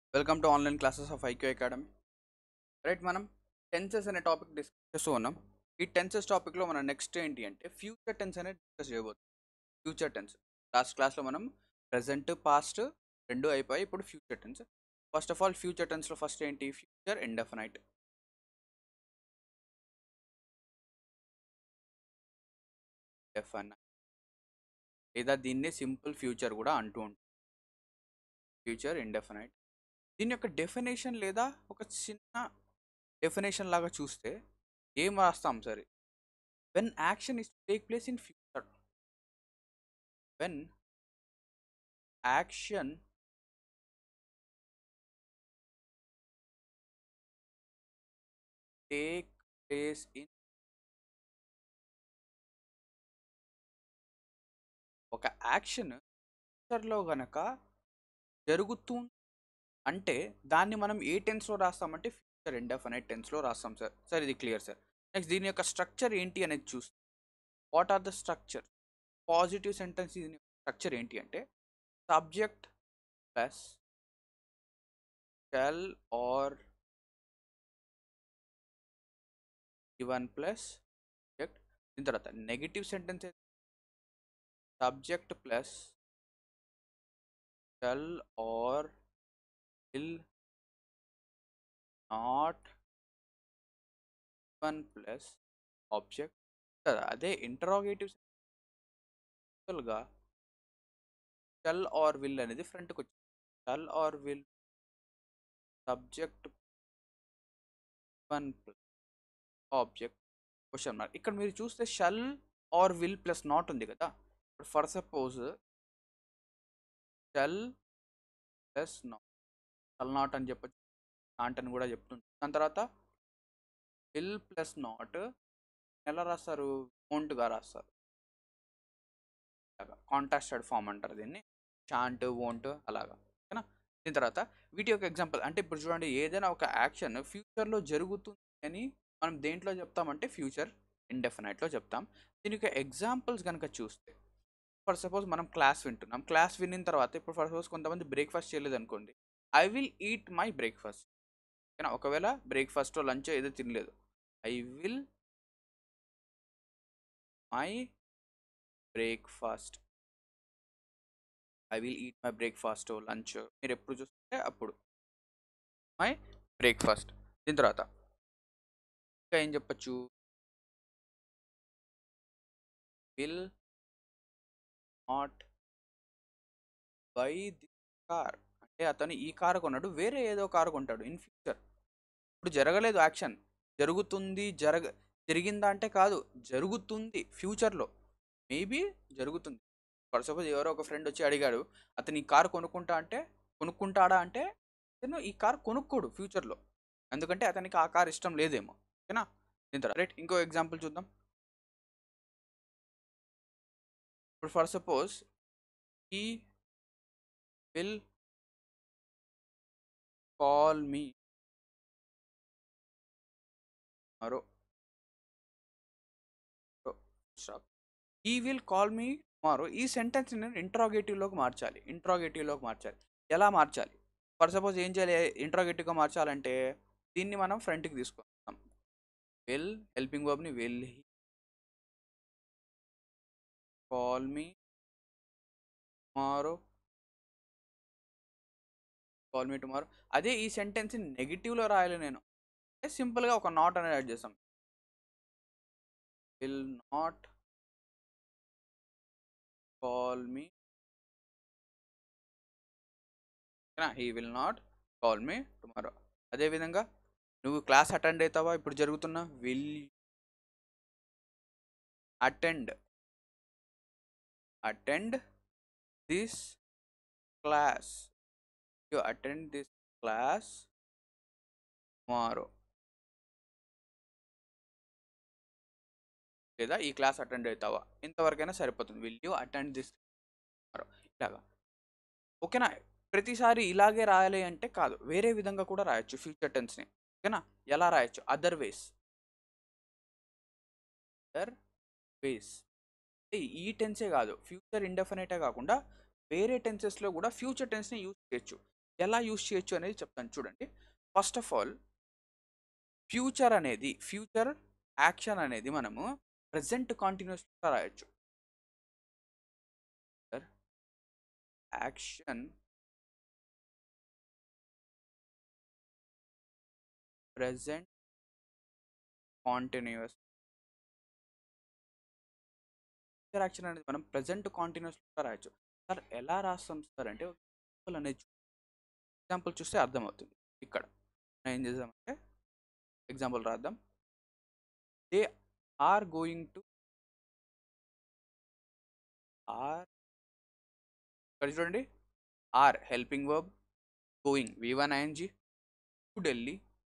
Welcome to online classes of IQ academy. Right, మనం tenses అనే topic discuss చేస్తూ ఉన్నాం. ఈ టెన్సెస్ టాపిక్లో మనం నెక్స్ట్ ఏంటి అంటే ఫ్యూచర్ టెన్స్ అనేది డిస్కస్ చేయబోతున్నాం. ఫ్యూచర్ టెన్స్ లాస్ట్ క్లాస్లో మనం ప్రజెంట్ పాస్ట్ రెండు అయిపోయి, ఇప్పుడు future tense. First of all future టెన్స్లో ఫస్ట్ ఏంటి? Future indefinite. డెఫినైట్ లేదా దీన్ని సింపుల్ ఫ్యూచర్ కూడా అంటూ ఉంటాం. Future indefinite. దీని యొక్క డెఫినేషన్ లేదా ఒక చిన్న డెఫినేషన్ లాగా చూస్తే ఏం రాస్తాం సరే? When action is to take place in future. When action take place in ఒక యాక్షన్ ఫ్యూచర్లో గనక జరుగుతుంది అంటే దాన్ని మనం ఏ టెన్స్లో రాస్తామంటే ఫ్యూచర్ ఇండెఫినైట్ టెన్స్లో రాస్తాం సార్. సార్ ఇది క్లియర్ సార్. నెక్స్ట్ దీని యొక్క స్ట్రక్చర్ ఏంటి అనేది చూస్తే what are the structure? Positive sentence దీని స్ట్రక్చర్ ఏంటి అంటే subject plus shall or given plus subject. దీని తర్వాత negative sentence subject plus shall or will not one plus object. అదే ఇంటరాగేటివ్ గా షల్ ఆర్ విల్ అనేది ఫ్రంట్కి వచ్చింది. Shall or will subject one plus object question mark. ఇక్కడ మీరు చూస్తే shall or will plus not ఉంది కదా. ఇప్పుడు for suppose shall plus not, shall not అని చెప్పచ్చు, నాట్ అని కూడా చెప్తుంది. దాని తర్వాత విల్ ప్లస్ నాట్ ఎలా రాస్తారు? వోంట్గా రాస్తారు. కాంటాస్టెడ్ ఫామ్ అంటారు దీన్ని, షాంట్ వోంట్ అలాగా. ఓకేనా? దీని తర్వాత వీటి యొక్క ఎగ్జాంపుల్ అంటే ఇప్పుడు చూడండి, ఏదైనా ఒక యాక్షన్ ఫ్యూచర్లో జరుగుతుంది అని మనం దేంట్లో చెప్తామంటే ఫ్యూచర్ ఇండెఫినైట్లో చెప్తాం. దీని యొక్క ఎగ్జాంపుల్స్ కనుక చూస్తే ఫర్ సపోజ్ మనం క్లాస్ వింటున్నాం. క్లాస్ విన్న తర్వాత ఇప్పుడు ఫర్ సపోజ్ కొంతమంది బ్రేక్ఫాస్ట్ చేయలేదు అనుకోండి, I will eat my breakfast. ఓకేనా? ఒకవేళ బ్రేక్ఫాస్ట్ లంచ్ ఏదో తినలేదు, I will my breakfast. I will eat my breakfast lunch మీరు ఎప్పుడు చూస్తే అప్పుడు మై బ్రేక్ఫాస్ట్. దీని తర్వాత ఇంకా ఏం చెప్పచ్చు? Will not buy the car అంటే అతను ఈ కారు కొన్నాడు, వేరే ఏదో కారు కొంటాడు ఇన్ ఫ్యూచర్. ఇప్పుడు జరగలేదు యాక్షన్, జరుగుతుంది. జరిగిందా అంటే కాదు, జరుగుతుంది ఫ్యూచర్లో. మేబీ జరుగుతుంది. ఫర్ సపోజ్ ఎవరో ఒక ఫ్రెండ్ వచ్చి అడిగాడు, అతను ఈ కారు కొనుక్కుంటాడా అంటే అతను ఈ కారు కొనుక్కోడు ఫ్యూచర్లో, ఎందుకంటే అతనికి ఆ కార్ ఇష్టం లేదేమో. ఓకేనా? దీని తర్వాత రైట్, ఇంకో ఎగ్జాంపుల్ చూద్దాం. ఇప్పుడు for suppose he will call me మరో he will call me tomorrow. ఈ సెంటెన్స్ నేను ఇంట్రాగేటివ్లోకి మార్చాలి. ఎలా మార్చాలి? ఫర్ సపోజ్ ఏం చేయాలి? ఇంట్రాగేటివ్గా మార్చాలంటే దీన్ని మనం ఫ్రంట్కి తీసుకుంటాం. విల్ హెల్పింగ్ వర్బ్ని will he call me tomorrow. అదే ఈ సెంటెన్స్ నెగిటివ్లో రాయాలి నేను, సింపుల్గా ఒక నాట్ అనేది యాడ్ చేస్తాం. Will not call me, he will not call me tomorrow. అదేవిధంగా నువ్వు క్లాస్ అటెండ్ అవుతావా? ఇప్పుడు జరుగుతున్న will attend this class. You attend this class tomorrow. లేదా ఈ క్లాస్ అటెండ్ అవుతావా, ఇంతవరకైనా సరిపోతుంది. Will you attend this tomorrow. ఇలాగా. ఓకేనా? ప్రతిసారి ఇలాగే రాయాలి అంటే కాదు, వేరే విధంగా కూడా రాయొచ్చు ఫ్యూచర్ టెన్స్ని. ఓకేనా? ఎలా రాయొచ్చు? Other ways. ఈ టెన్సే కాదు, ఫ్యూచర్ ఇండెఫినైటే కాకుండా వేరే టెన్సెస్లో కూడా ఫ్యూచర్ టెన్స్ని యూజ్ చేయొచ్చు. ఎలా యూస్ చేయొచ్చు అనేది చెప్తాను చూడండి. First of all future action అనేది మనము ప్రెజెంట్ కంటిన్యూస్గా రాయొచ్చు. Action present continuous. Future action అనేది మనం ప్రెజెంట్ కాంటిన్యూస్గా రాయొచ్చు. సార్ ఎలా రాస్తాం సార్ అంటే ఎగ్జాంపుల్ అనేది ఎగ్జాంపుల్ చూస్తే అర్థమవుతుంది. ఇక్కడ మనం ఏం చేద్దామంటే ఎగ్జాంపుల్ రాద్దాం. They are going to are, ఇక్కడ చూడండి, are helping verb, going V1 ing, to Delhi,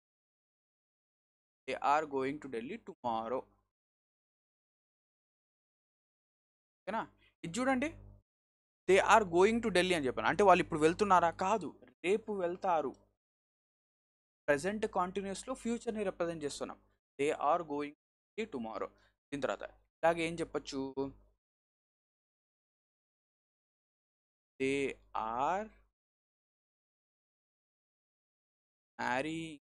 they are going to Delhi tomorrow. ఓకేనా? ఇది చూడండి, they are going to Delhi అని చెప్పాను అంటే వాళ్ళు ఇప్పుడు వెళ్తున్నారా? కాదు, రేపు వెళ్తారు. ప్రజెంట్ కాంటిన్యూస్లో ఫ్యూచర్ని రిప్రజెంట్ చేస్తున్నాం. They are going tomorrow. దీని తర్వాత ఇలాగే ఏం చెప్పచ్చు, దే ఆర్ మ్యారీ,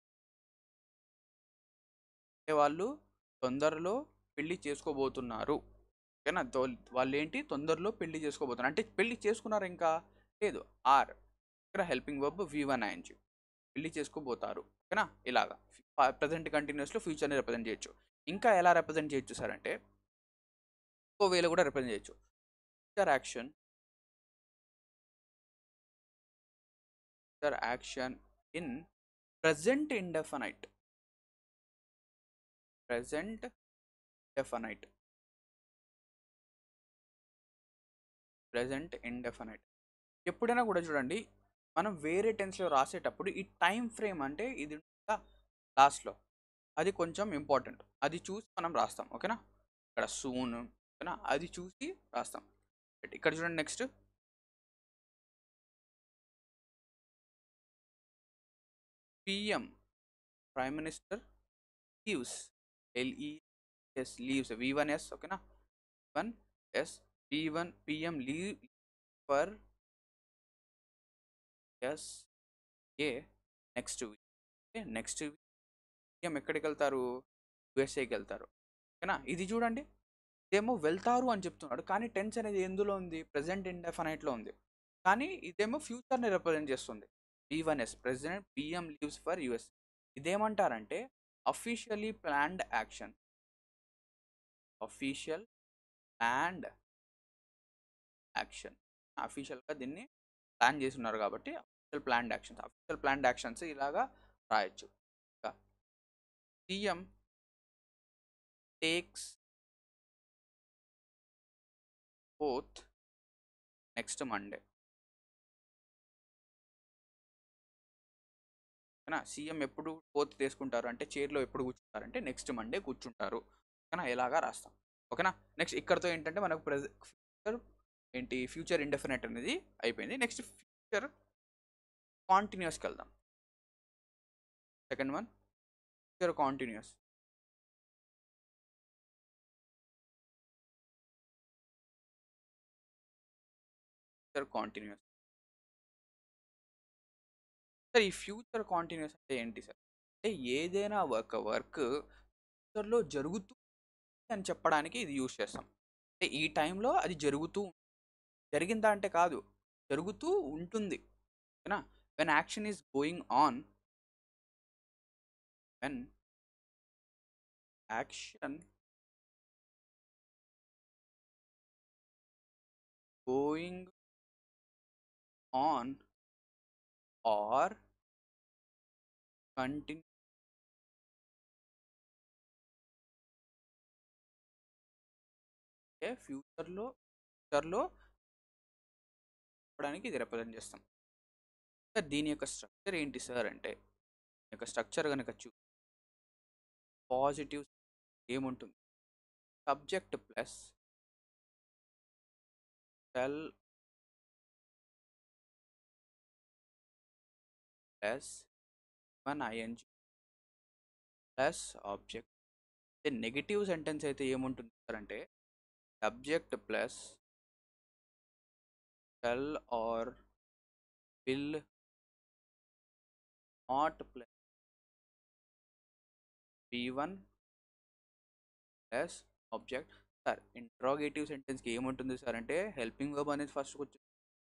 అంటే వాళ్ళు తొందరలో పెళ్లి చేసుకోబోతున్నారు. ఓకేనా? వాళ్ళు ఏంటి తొందరలో పెళ్లి చేసుకోబోతున్నారు అంటే పెళ్లి చేసుకున్నారు ఇంకా లేదు. ఆర్ ఇక్కడ హెల్పింగ్ వర్బ్ V1 ing, పెళ్లి చేసుకోబోతారు. ఓకేనా? ఇలాగా ప్రజెంట్ కంటిన్యూస్లో ఫ్యూచర్ని రిప్రజెంట్ చేయొచ్చు. ఇంకా ఎలా రిప్రజెంట్ చేయొచ్చు సార్ అంటే ఇంకో వేలో కూడా రిప్రజెంట్ చేయొచ్చు. Future action in present indefinite. present definite. present indefinite. ఎప్పుడైనా కూడా చూడండి, మనం వేరే టెన్స్లో రాసేటప్పుడు ఈ టైం ఫ్రేమ్ అంటే ఇది లాస్ట్లో అది కొంచెం ఇంపార్టెంట్. అది చూసి మనం రాస్తాం. ఓకేనా? ఇక్కడ సూన్, ఓకేనా, అది చూసి రాస్తాం. ఇక్కడ చూడండి next PM prime minister leaves, leaves V1s. ఓకేనా? V1s, P1 PM leave for a next week. Next week PM ఎక్కడికి వెళ్తారు? యుఎస్ఏకి వెళ్తారు. ఓకేనా? ఇది చూడండి, ఇదేమో వెళ్తారు అని చెప్తున్నాడు కానీ టెన్స్ అనేది ఎందులో ఉంది? ప్రెసెంట్ ఇండెఫినైట్లో ఉంది. కానీ ఇదేమో ఫ్యూచర్ని రిప్రజెంట్ చేస్తుంది. V1s president PM leaves for US. ఇదేమంటారంటే officially planned action. Official planned action. అఫీషియల్గా దీన్ని ప్లాన్ చేసి ఉన్నారు కాబట్టి అఫీషియల్ ప్లాన్డ్ యాక్షన్స్ ఇలాగా రాయొచ్చు. ఇంకా CM takes oath next Monday. ఓకేనా? సీఎం ఎప్పుడు ఓత్ తీసుకుంటారు అంటే చైర్లో ఎప్పుడు కూర్చుంటారు అంటే నెక్స్ట్ మండే కూర్చుంటారు. ఓకేనా? ఇలాగా రాస్తాం. ఓకేనా? నెక్స్ట్ ఇక్కడతో ఏంటంటే మనకు ఫ్యూచర్ ఏంటి, ఫ్యూచర్ ఇండెఫినెట్ అనేది అయిపోయింది. నెక్స్ట్ ఫ్యూచర్ కాంటిన్యూస్కి వెళ్దాం. Second one future continuous. Future continuous. Sir ఈ ఫ్యూచర్ కాంటిన్యూస్ అంటే ఏంటి సార్ అంటే ఏదైనా వర్క్ ఫ్యూచర్లో జరుగుతూ అని చెప్పడానికి ఇది యూజ్ చేస్తాం. అంటే ఈ టైంలో అది జరిగిందా అంటే కాదు, జరుగుతూ ఉంటుంది. ఓకేనా? When action is going on, when action going on or continue, అంటే ఫ్యూచర్లో చెప్పడానికి ఇది రిప్రజెంట్ చేస్తాం. సార్ దీని యొక్క స్ట్రక్చర్ ఏంటి సార్ అంటే దీని యొక్క స్ట్రక్చర్ కనుక పాజిటివ్ ఏముంటుంది? Subject plus shall plus ING plus object. అంటే నెగిటివ్ సెంటెన్స్ అయితే ఏముంటుంది సార్ అంటే subject plus shall or will not plus V1 plus object. Sir interrogative సెంటెన్స్కి ఏముంటుంది సార్ అంటే హెల్పింగ్ వర్బ్ అనేది ఫస్ట్ వచ్చి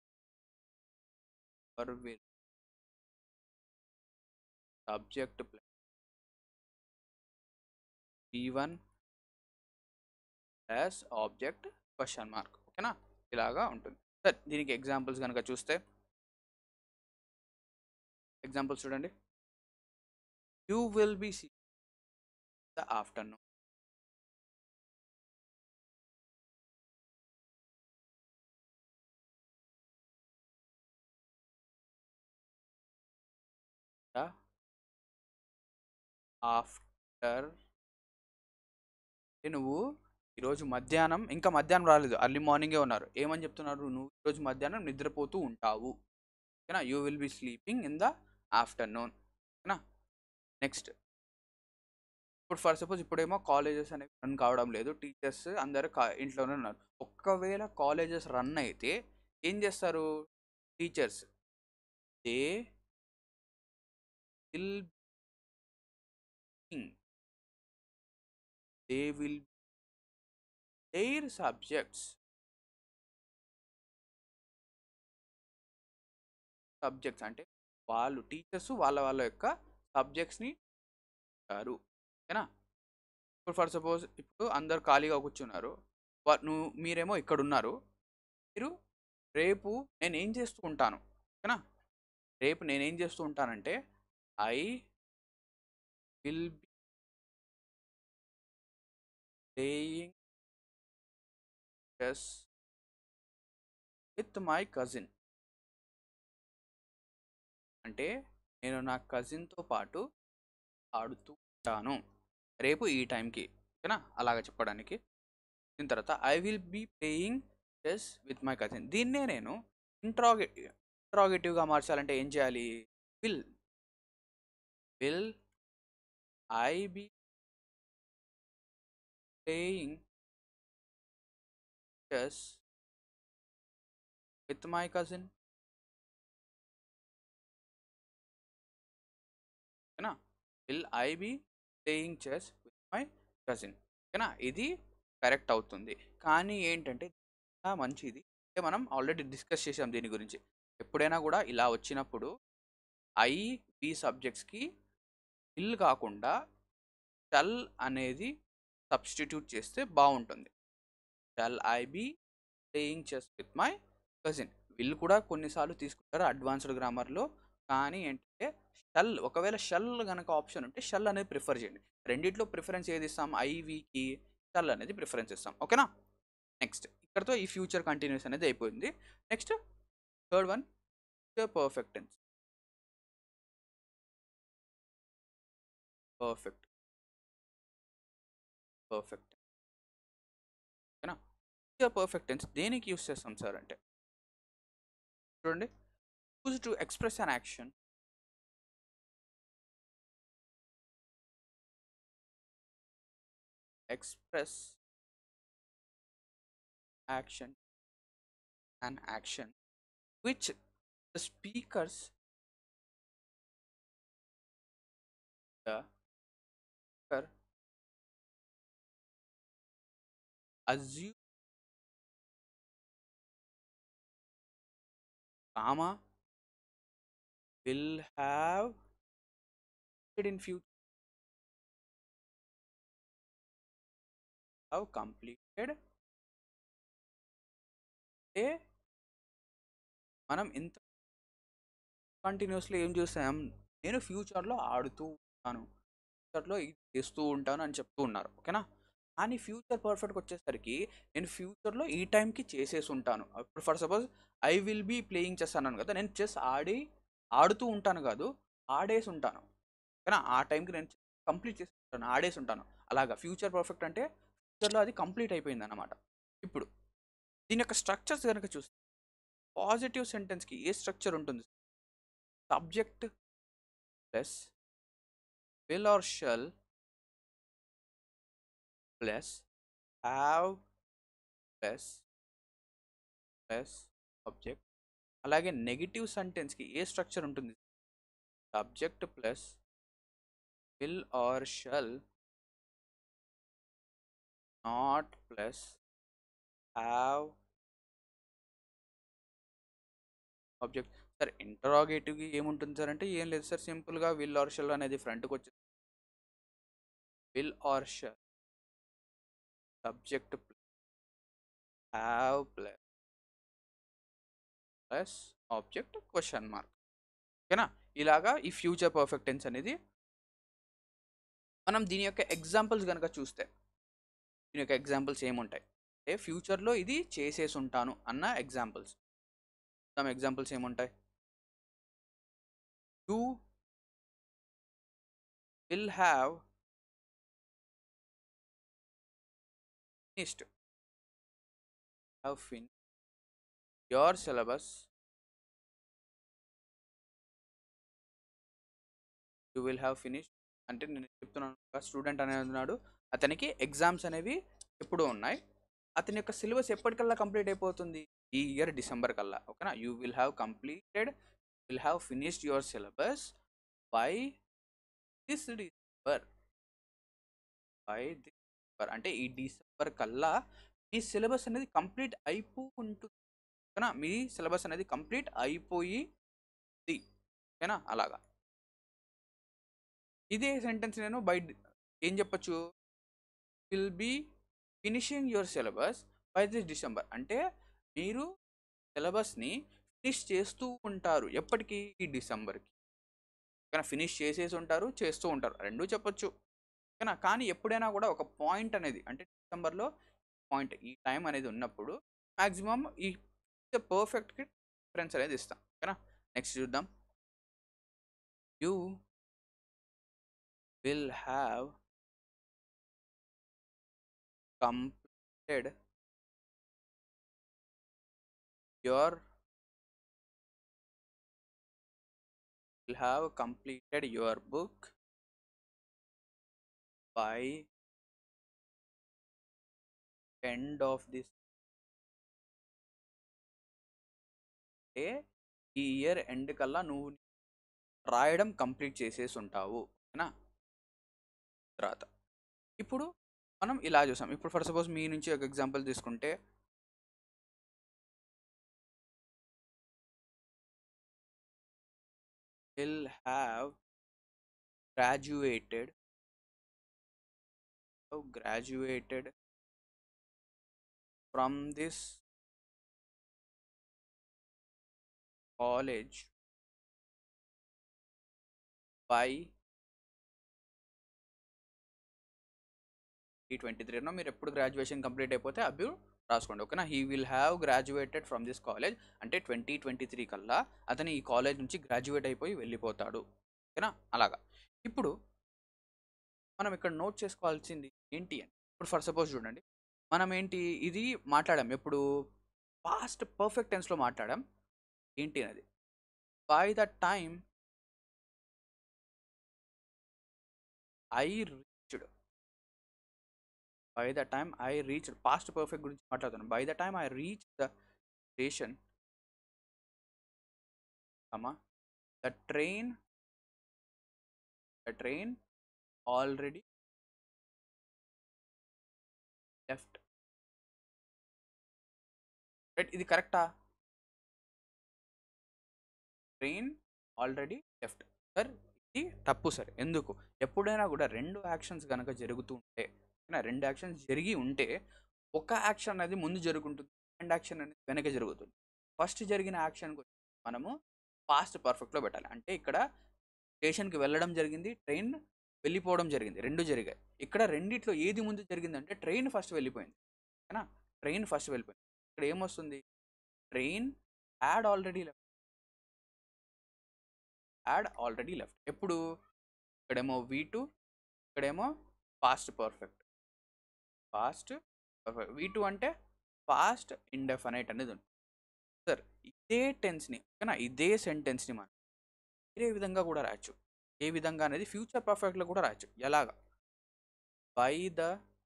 will subject plus V1 plus object question mark. ఓకేనా, ఇలాగా ఉంటుంది సార్. దీనికి ఎగ్జాంపుల్స్ కనుక చూస్తే ఎగ్జాంపుల్స్ చూడండి. You will be see the afternoon. The after నువ్వు ఈరోజు మధ్యాహ్నం, ఇంకా మధ్యాహ్నం రాలేదు, అర్లీ మార్నింగే ఉన్నారు, ఏమని చెప్తున్నారు, నువ్వు ఈరోజు మధ్యాహ్నం నిద్రపోతూ ఉంటావు. ఓకేనా, you will be sleeping in the afternoon. ఓకేనా, నెక్స్ట్ ఇప్పుడు ఫర్ సపోజ్ ఇప్పుడేమో కాలేజెస్ అనేవి రన్ కావడం లేదు, టీచర్స్ అందరు ఇంట్లోనే ఉన్నారు. ఒక్కవేళ కాలేజెస్ రన్ అయితే ఏం చేస్తారు teachers? They will they will their subjects అంటే వాళ్ళు టీచర్స్ వాళ్ళ వాళ్ళ యొక్క సబ్జెక్ట్స్ని ఉంటారు. ఓకేనా, ఇప్పుడు ఫర్ సపోజ్ ఇప్పుడు అందరు ఖాళీగా కూర్చున్నారు, మీరేమో ఇక్కడ ఉన్నారు. మీరు రేపు నేను ఏం చేస్తూ ఉంటాను, ఓకేనా, రేపు నేనేం చేస్తూ ఉంటానంటే I will be playing chess with my cousin. అంటే నేను నా కజిన్తో పాటు ఆడుతూ ఉంటాను రేపు ఈ టైంకి. ఓకేనా, అలాగ చెప్పడానికి. దీని తర్వాత I will be playing chess with my cousin. దీన్నే నేను ఇంట్రాగేటివ్గా మార్చాలంటే ఏం చేయాలి? Will will I be playing chess with my cousin. ఓకేనా, will I be playing chess with my cousin. ఓకేనా, ఇది కరెక్ట్ అవుతుంది. కానీ ఏంటంటే మంచిది అంటే మనం ఆల్రెడీ డిస్కస్ చేసాం దీని గురించి. ఎప్పుడైనా కూడా ఇలా వచ్చినప్పుడు ఐ బి సబ్జెక్ట్స్కి విల్ కాకుండా షల్ అనేది సబ్స్టిట్యూట్ చేస్తే బాగుంటుంది. Shall I be playing chess with my cousin. Will కూడా కొన్నిసార్లు తీసుకుంటారు అడ్వాన్స్డ్ గ్రామర్లో. కానీ ఏంటంటే షల్, ఒకవేళ షల్ కనుక ఆప్షన్ ఉంటే షల్ అనేది ప్రిఫర్ చేయండి. రెండిట్లో ప్రిఫరెన్స్ ఏది ఇస్తాం? ఐవికి షల్ అనేది ప్రిఫరెన్స్ ఇస్తాం. ఓకేనా, నెక్స్ట్ ఇక్కడతో ఈ ఫ్యూచర్ కంటిన్యూస్ అనేది అయిపోయింది. Next third one, future perfect tense. Perfect perfect ఓకేనా, ఫ్యూచర్ పర్ఫెక్ట్ టెన్స్ దేనికి యూస్ చేస్తాం సార్ అంటే చూడండి, use to express an action, express action an action which the speakers the speaker assume comma will have in future have completed. అంటే మనం ఇంత continuously ఏం చూస్తాం, నేను ఫ్యూచర్లో ఆడుతూ ఉంటాను, ఫ్యూచర్లో ఇది చేస్తూ ఉంటాను అని చెప్తూ ఉన్నారు. ఓకేనా, కానీ ఫ్యూచర్ పర్ఫెక్ట్కి వచ్చేసరికి నేను ఫ్యూచర్లో ఈ టైంకి చేసేసి ఉంటాను. ఇప్పుడు for suppose I will be playing chess అన్నాను కదా, నేను చెస్ ఆడుతూ ఉంటాను కాదు, ఆడేసి ఉంటాను. ఓకేనా, ఆ టైంకి నేను కంప్లీట్ చేసి ఉంటాను, ఆడేసి ఉంటాను. అలాగా ఫ్యూచర్ పర్ఫెక్ట్ అంటే ఫ్యూచర్లో అది కంప్లీట్ అయిపోయింది అన్నమాట. ఇప్పుడు దీని యొక్క స్ట్రక్చర్స్ కనుక చూస్తే పాజిటివ్ సెంటెన్స్కి ఏ స్ట్రక్చర్ ఉంటుంది? Subject plus will or shall plus have plus plus object. అలాగే నెగిటివ్ సెంటెన్స్కి ఏ స్ట్రక్చర్ ఉంటుంది? Subject plus will or shall not plus have object. Sir ఇంటరాగేటివ్కి ఏముంటుంది సార్ అంటే ఏం లేదు సార్, సింపుల్గా విల్ ఆర్ షల్ అనేది ఫ్రంట్కి వచ్చి will or shall subject have plus object question mark. ఓకేనా? ఇలాగా ఈ ఫ్యూచర్ పర్ఫెక్ట్ టెన్స్ అనేది మనం దీని యొక్క ఎగ్జాంపుల్స్ కనుక చూస్తే దీని యొక్క ఎగ్జాంపుల్స్ ఏముంటాయి అంటే ఫ్యూచర్లో ఇది చేసేసి ఉంటాను అన్న ఎగ్జాంపుల్స్. ఎగ్జాంపుల్స్ ఏముంటాయి? You will have finished your syllabus, you will have finished అంటే నేను చెప్తున్నాను స్టూడెంట్ అనేది ఉన్నాడు, అతనికి ఎగ్జామ్స్ అనేవి ఎప్పుడు ఉన్నాయి, అతని యొక్క సిలబస్ ఎప్పటికల్లా కంప్లీట్ అయిపోతుంది? ఈ ఇయర్ డిసెంబర్ కల్లా. ఓకేనా? You will have will have finished your syllabus by this December. అంటే ఈ డిసెంబర్ కల్లా మీ సిలబస్ అనేది కంప్లీట్ అయిపోతుంది. ఓకేనా? మీ సిలబస్ అనేది కంప్లీట్ అయిపోయింది. ఓకేనా? అలాగా ఇదే సెంటెన్స్ నేను ఏం చెప్పచ్చు? Will be finishing your syllabus by this December అంటే మీరు సిలబస్ని ఫినిష్ చేస్తూ ఉంటారు. ఎప్పటికీ? ఈ డిసెంబర్కి. ఓకేనా? ఫినిష్ చేసేసి ఉంటారు, చేస్తూ ఉంటారు, రెండూ చెప్పొచ్చు. ఓకేనా? కానీ ఎప్పుడైనా కూడా ఒక పాయింట్ అనేది అంటే డిసెంబర్లో పాయింట్ ఈ టైం అనేది ఉన్నప్పుడు మ్యాక్సిమం ఈ పర్ఫెక్ట్కి డిఫరెన్స్ అనేది ఇస్తాం. ఓకేనా? నెక్స్ట్ చూద్దాం. You will have completed your book by end of this. అంటే ఈ ఇయర్ ఎండ్ కల్లా నువ్వు రాయడం కంప్లీట్ చేసేసి ఉంటావు. ఓకేనా? తర్వాత ఇప్పుడు మనం ఇలా చూసాం. ఇప్పుడు ఫర్ సపోజ్ మీ నుంచి ఒక ఎగ్జాంపుల్ తీసుకుంటే will have graduated from this college by 2023. మీరు ఎప్పుడు గ్రాడ్యుయేషన్ కంప్లీట్ అయిపోతే అప్పుడు రాసుకోండి. ఓకేనా? He will have graduated from this college అంటే 2023 కల్లా అతను ఈ కాలేజ్ నుంచి గ్రాడ్యుయేట్ అయిపోయి వెళ్ళిపోతాడు. ఓకేనా? అలాగా. ఇప్పుడు మనం ఇక్కడ నోట్ చేసుకోవాల్సింది ఏంటి అని ఇప్పుడు ఫర్ సపోజ్ చూడండి, మనం ఏంటి ఇది మాట్లాడాం ఎప్పుడు పాస్ట్ పర్ఫెక్ట్ టెన్స్లో మాట్లాడాం. ఏంటి అనేది by the time I reached. Past perfect గురించి మాట్లాడుతున్నాను. By the time I reach the station, the train already left. Right? ఇది కరెక్టా? Train already left. సార్ ఇది తప్పు సార్. ఎందుకు? ఎప్పుడైనా కూడా రెండు యాక్షన్స్ కనుక జరుగుతూ ఉంటే, రెండు యాక్షన్స్ జరిగి ఉంటే ఒక యాక్షన్ అనేది ముందు జరుగుతుంది, సెకండ్ యాక్షన్ అనేది వెనక జరుగుతుంది. ఫస్ట్ జరిగిన యాక్షన్ మనము పాస్ట్ పర్ఫెక్ట్లో పెట్టాలి. అంటే ఇక్కడ స్టేషన్కి వెళ్ళడం జరిగింది, ట్రైన్ వెళ్ళిపోవడం జరిగింది, రెండు జరిగాయి. ఇక్కడ రెండిట్లో ఏది ముందు జరిగిందంటే ట్రైన్ ఫస్ట్ వెళ్ళిపోయింది. ఓకేనా? ట్రైన్ ఫస్ట్ వెళ్ళిపోయింది. ఇక్కడ ఏమొస్తుంది? Train had already left. ఎప్పుడు? ఇక్కడేమో V2, ఇక్కడేమో పాస్ట్ పర్ఫెక్ట్. V2 అంటే పాస్ట్ ఇండెఫినైట్ అనేది ఉంటుంది. సార్ ఇదే టెన్స్ని ఓకేనా, ఇదే సెంటెన్స్ని మనం వేరే విధంగా కూడా రాయొచ్చు. ఏ విధంగా అనేది ఫ్యూచర్ పర్ఫెక్ట్లో కూడా రాయొచ్చు. ఎలాగా? By the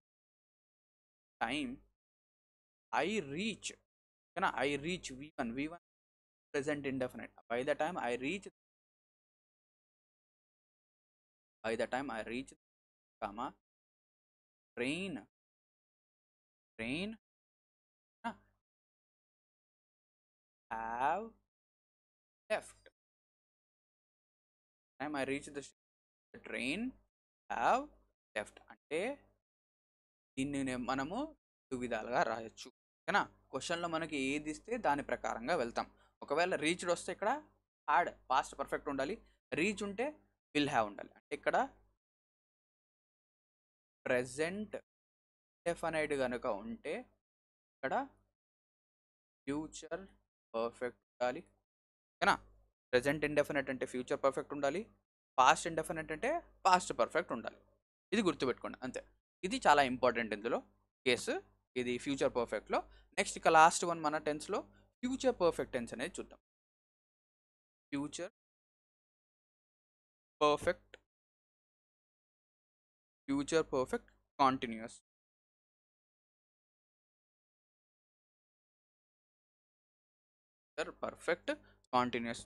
time I reach. ఓకేనా? I reach V1 present indefinite. By the time I reach by the time I reach comma train train have left. Time I reach the train have left అంటే దీన్ని మనము 2 విధాలుగా రాయొచ్చు. ఓకేనా? క్వశ్చన్లో మనకి ఏది ఇస్తే దాని ప్రకారంగా వెళ్తాం. ఒకవేళ రీచ్డ్ వస్తే ఇక్కడ హ్యాడ్ పాస్ట్ పర్ఫెక్ట్ ఉండాలి, రీచ్ ఉంటే విల్ హ్యావ్ ఉండాలి. అంటే ఇక్కడ ప్రెజెంట్ డెఫినైట్ కనుక ఉంటే ఇక్కడ ఫ్యూచర్ పర్ఫెక్ట్ ఉండాలి. ఓకేనా? ప్రెజెంట్ ఇండెఫినెట్ అంటే ఫ్యూచర్ పర్ఫెక్ట్ ఉండాలి, పాస్ట్ ఇండెఫినెట్ అంటే పాస్ట్ పర్ఫెక్ట్ ఉండాలి. ఇది గుర్తుపెట్టుకోండి అంతే. ఇది చాలా ఇంపార్టెంట్ ఇందులో కేసు, ఇది ఫ్యూచర్ పర్ఫెక్ట్లో. నెక్స్ట్ ఇక లాస్ట్ వన్ మన టెన్స్లో ఫ్యూచర్ పర్ఫెక్ట్ టెన్స్ అనేది చూద్దాం. Future perfect, future perfect continuous. Perfect continuous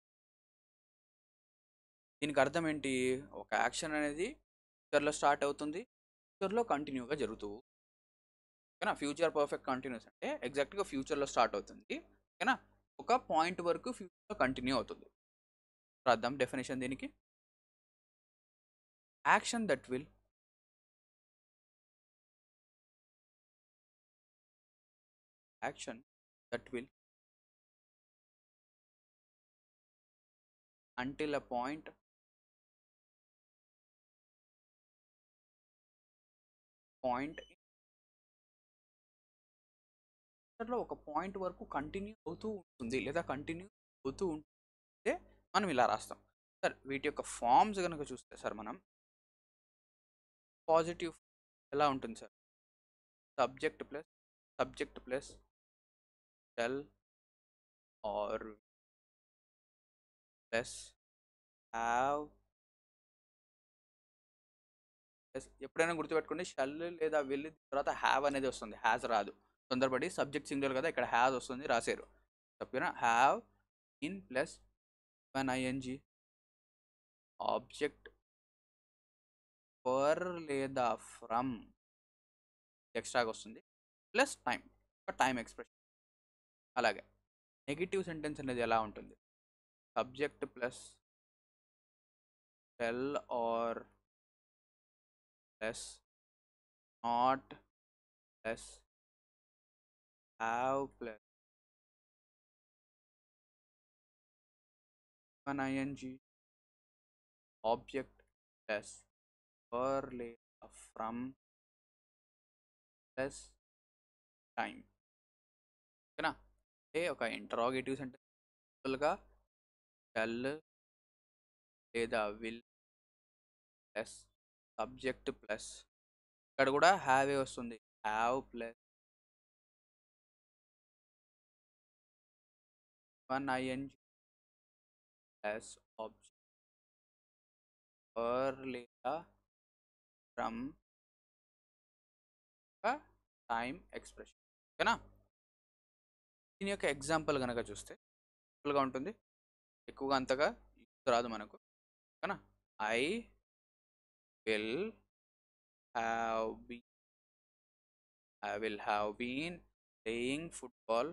దీనికి అర్థం ఏంటి? ఒక యాక్షన్ అనేది ఫ్యూచర్లో స్టార్ట్ అవుతుంది, ఫ్యూచర్లో కంటిన్యూగా జరుగుతూ. ఓకేనా? ఫ్యూచర్ పర్ఫెక్ట్ కంటిన్యూస్ అంటే ఎగ్జాక్ట్గా ఫ్యూచర్లో స్టార్ట్ అవుతుంది. ఓకేనా? ఒక పాయింట్ వరకు ఫ్యూచర్లో కంటిన్యూ అవుతుంది. రాద్దాం డెఫినేషన్ దీనికి. Action that will action that will until a point ఫ్యూచర్లో ఒక పాయింట్ వరకు కంటిన్యూ అవుతూ ఉంటుంది లేదా కంటిన్యూ అవుతూ ఉంటే మనం ఇలా రాస్తాం. సార్ వీటి యొక్క ఫార్మ్స్ కనుక చూస్తే సార్ మనం పాజిటివ్ ఎలా ఉంటుంది sir? Subject plus shall or plus have. ఎప్పుడైనా గుర్తుపెట్టుకోండి, షెల్ లేదా విల్ తర్వాత హ్యావ్ అనేది వస్తుంది, హ్యాజ్ రాదు. తొందరపడి సబ్జెక్ట్ సింగులర్ కదా, ఇక్కడ హ్యాజ్ వస్తుంది రాశారు తప్పినా. Have in plus one ING object for లేదా ఫ్రమ్ ఎక్స్ట్రాగా వస్తుంది ప్లస్ టైం, టైం ఎక్స్ప్రెషన్. అలాగే నెగిటివ్ సెంటెన్స్ అనేది ఎలా ఉంటుంది? Subject plus shall or plus not plus have plus one ING object plus for లేదా ఫ్రమ్ ప్లస్ టైం. ఓకేనా? అంటే ఒక ఇంటరాగేటివ్ సెంటెన్స్ సింపుల్గా షెల్ లేదా విల్ ప్లస్ సబ్జెక్ట్ ప్లస్ ఇక్కడ కూడా హ్యావ్ ఏ వస్తుంది, have plus one ING plus object for లేదా ఫ్రమ్ టైం ఎక్స్ప్రెషన్. ఓకేనా? దీని యొక్క ఎగ్జాంపుల్ కనుక చూస్తే సింపుల్గా ఉంటుంది, ఎక్కువగా అంతగా రాదు మనకు. ఓకేనా? I will have be been playing football,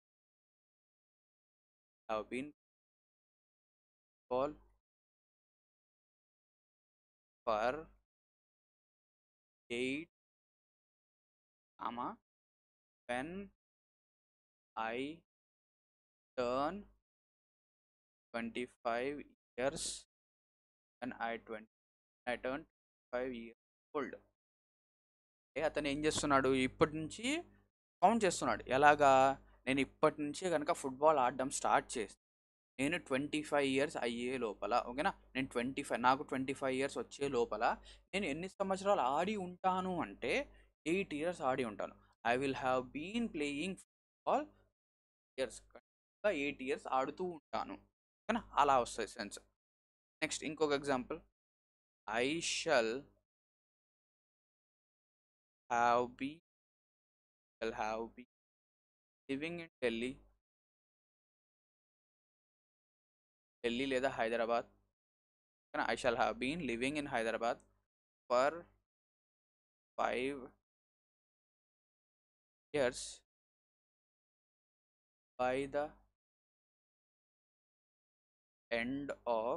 have been football for 8 when I turn 25 years when I turn 25 years old. అతను ఏం చేస్తున్నాడు? ఇప్పటి నుంచి కౌంట్ చేస్తున్నాడు. ఎలాగా? నేను ఇప్పటి నుంచే కనుక ఫుట్బాల్ ఆడడం స్టార్ట్ చేస్తే నేను 25 ఇయర్స్ అయ్యే లోపల, ఓకేనా, నాకు 25 ఇయర్స్ వచ్చే లోపల నేను ఎన్ని సంవత్సరాలు ఆడి ఉంటాను అంటే 8 ఇయర్స్ ఆడి ఉంటాను. I will have been playing football years, 8 years ఆడుతూ ఉంటాను. ఓకేనా? అలా వస్తుంది సెన్స్. నెక్స్ట్ ఇంకొక example, I shall have be living in Delhi లేదా హైదరాబాద్ ఓకేనా. I shall have been living in Hyderabad for 5 years by the end of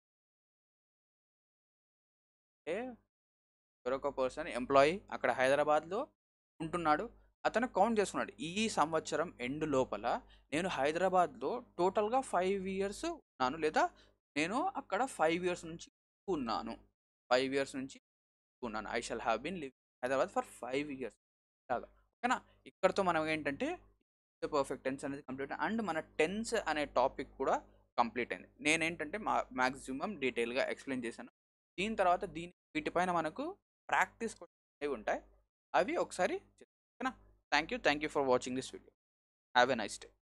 ఏ మరొక పర్సన్ ఎంప్లాయీ అక్కడ హైదరాబాద్లో ఉంటున్నాడు. అతను కౌంట్ చేసుకున్నాడు, ఈ సంవత్సరం ఎండ్ లోపల నేను హైదరాబాద్లో టోటల్గా 5 years ఉన్నాను, లేదా నేను అక్కడ 5 years నుంచి ఉన్నాను. 5 years నుంచి ఉన్నాను. I shall have been living Hyderabad for 5 years లాగా. ఓకేనా. ఇక్కడతో మనం ఏంటంటే పర్ఫెక్ట్ టెన్స్ అనేది కంప్లీట్ అండ్ మన టెన్స్ అనే టాపిక్ కూడా కంప్లీట్ అయింది. నేనేంటంటే మ్యాక్సిమం డీటెయిల్గా ఎక్స్ప్లెయిన్ చేశాను. దీని తర్వాత వీటిపైన మనకు ప్రాక్టీస్ క్వశ్చన్స్ ఉంటాయి, అవి ఒకసారి ఓకేనా. Thank you for watching this video. Have a nice day.